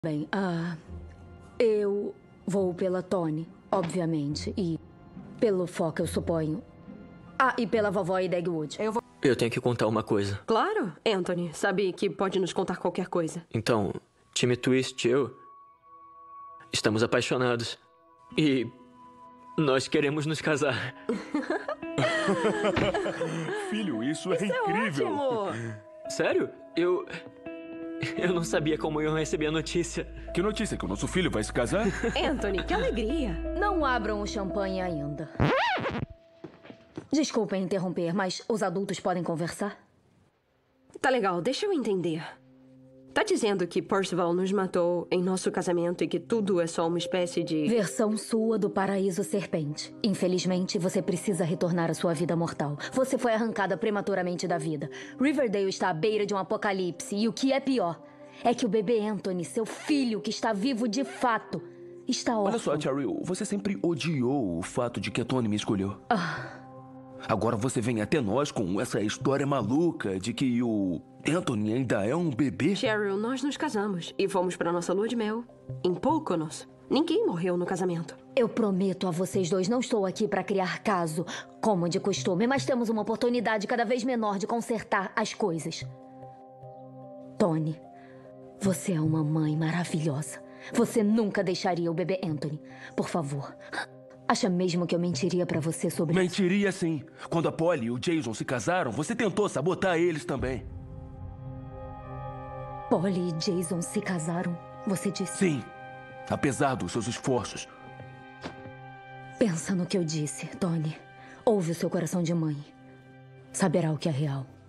Bem, eu vou pela Tony, obviamente, e pelo Foca, eu suponho. E pela vovó e Dagwood. Eu tenho que contar uma coisa. Claro, Anthony. Sabe que pode nos contar qualquer coisa. Então, time Twist e eu estamos apaixonados. E nós queremos nos casar. Filho, isso é incrível. É ótimo. Sério? Eu não sabia como iam receber a notícia. Que notícia? Que o nosso filho vai se casar? Anthony, que alegria. Não abram o champanhe ainda. Desculpem interromper, mas os adultos podem conversar? Tá legal, deixa eu entender. Tá dizendo que Percival nos matou em nosso casamento e que tudo é só uma espécie de... Versão sua do Paraíso Serpente. Infelizmente, você precisa retornar à sua vida mortal. Você foi arrancada prematuramente da vida. Riverdale está à beira de um apocalipse. E o que é pior é que o bebê Anthony, seu filho, que está vivo de fato, está órfão. Olha só, Cheryl, você sempre odiou o fato de que a Tony me escolheu. Agora você vem até nós com essa história maluca de que o Anthony ainda é um bebê? Cheryl, nós nos casamos e fomos pra nossa lua de mel em Poconos. Ninguém morreu no casamento. Eu prometo a vocês dois, não estou aqui para criar caso, como de costume, mas temos uma oportunidade cada vez menor de consertar as coisas. Tony, você é uma mãe maravilhosa. Você nunca deixaria o bebê Anthony. Por favor, acha mesmo que eu mentiria pra você sobre isso? Mentiria sim. Quando a Polly e o Jason se casaram, você tentou sabotar eles também. Polly e Jason se casaram, você disse? Sim, apesar dos seus esforços. Pensa no que eu disse, Tony. Ouve o seu coração de mãe. Saberá o que é real.